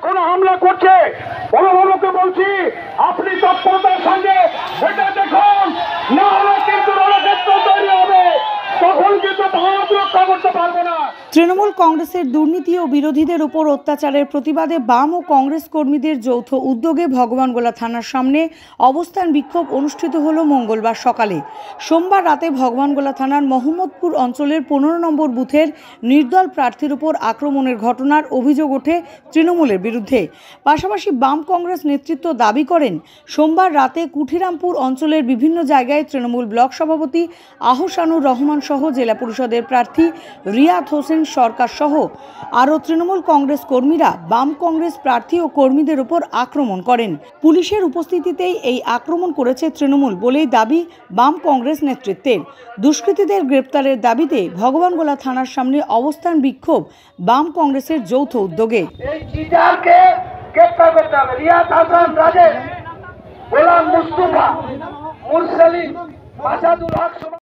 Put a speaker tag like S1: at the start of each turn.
S1: ওরা হামলা করছে। বড়কে বলছি আপনি তৎপরতার সঙ্গে এটা দেখুন, না হলে কিন্তু রণক্ষেত্র তৈরি হবে, তখন কিন্তু ভারত রক্ষা করতে পারবো না।
S2: তৃণমূল কংগ্রেসের দুর্নীতি ও বিরোধীদের উপর অত্যাচারের প্রতিবাদে বাম ও কংগ্রেস কর্মীদের যৌথ উদ্যোগে ভগবানগোলা থানার সামনে অবস্থান বিক্ষোভ অনুষ্ঠিত হলো মঙ্গলবার সকালে। সোমবার রাতে ভগবানগোলা থানার মোহাম্মদপুর অঞ্চলের 15 নম্বর বুথের নির্দল প্রার্থীর উপর আক্রমণের ঘটনার অভিযোগ ওঠে তৃণমূলের বিরুদ্ধে। পাশাপাশি বাম কংগ্রেস নেতৃত্ব দাবি করেন, সোমবার রাতে কুঠিরামপুর অঞ্চলের বিভিন্ন জায়গায় তৃণমূল ব্লক সভাপতি আহসানুর রহমান সহ জেলা পরিষদের প্রার্থী রিয়াদ হোসেন সরকার সহ আরও তৃণমূল কংগ্রেস কর্মীরা বাম কংগ্রেস প্রার্থী ও কর্মীদের উপর আক্রমণ করেন। পুলিশের উপস্থিতিতেই এই আক্রমণ করেছে তৃণমূল বলেই দাবি বাম কংগ্রেস নেতৃত্বের। দুষ্কৃতীদের গ্রেপ্তারের দাবিতে ভগবানগোলা থানার সামনে অবস্থান বিক্ষোভ বাম কংগ্রেসের যৌথ উদ্যোগে।
S1: এই চিটারকে গ্রেপ্তার করতে হবে। রিয়াদ হাসান, রাজেশ, গোলাম মুস্তফা, মুরসালিম, মাসাদুল হক।